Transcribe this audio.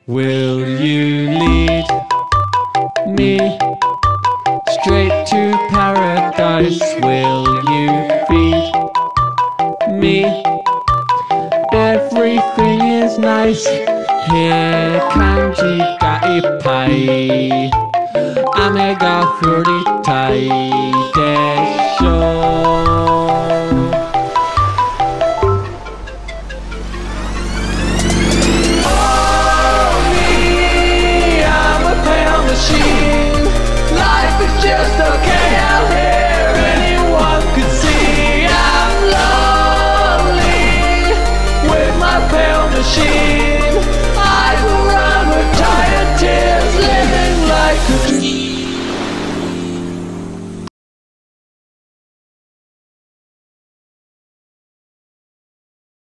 Will you lead me straight to paradise? Will you feed me? Everything is nice here, kanji ga ippai. Ame ga furitai desho. Life is just okay out here. Anyone could see I'm lonely with my pale machine.